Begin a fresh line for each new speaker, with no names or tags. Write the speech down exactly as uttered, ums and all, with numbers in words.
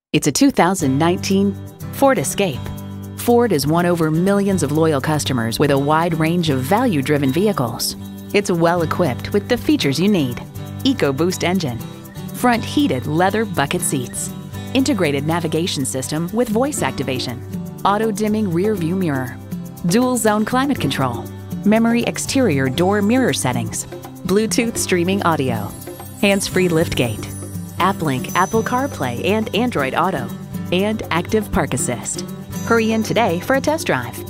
It's a two thousand nineteen Ford Escape. Ford has won over millions of loyal customers with a wide range of value-driven vehicles. It's well equipped with the features you need: EcoBoost engine, front heated leather bucket seats, integrated navigation system with voice activation, auto-dimming rear view mirror, dual zone climate control, memory exterior door mirror settings, Bluetooth streaming audio, hands-free liftgate, AppLink Apple CarPlay and Android Auto, and Active Park Assist. Hurry in today for a test drive.